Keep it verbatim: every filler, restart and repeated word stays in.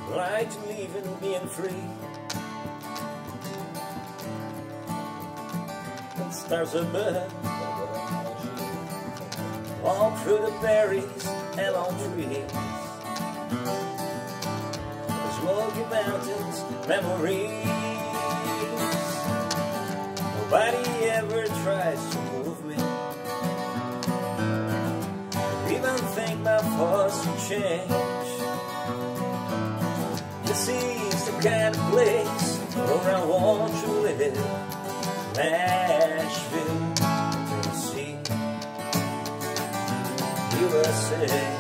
Like to live and being free. And stars above, all through the berries and all trees. The Smoky Mountains memories. Nobody ever tries to move me, or even think my thoughts will change. This is the kind of place where I want to live. Nashville, Tennessee, U S A.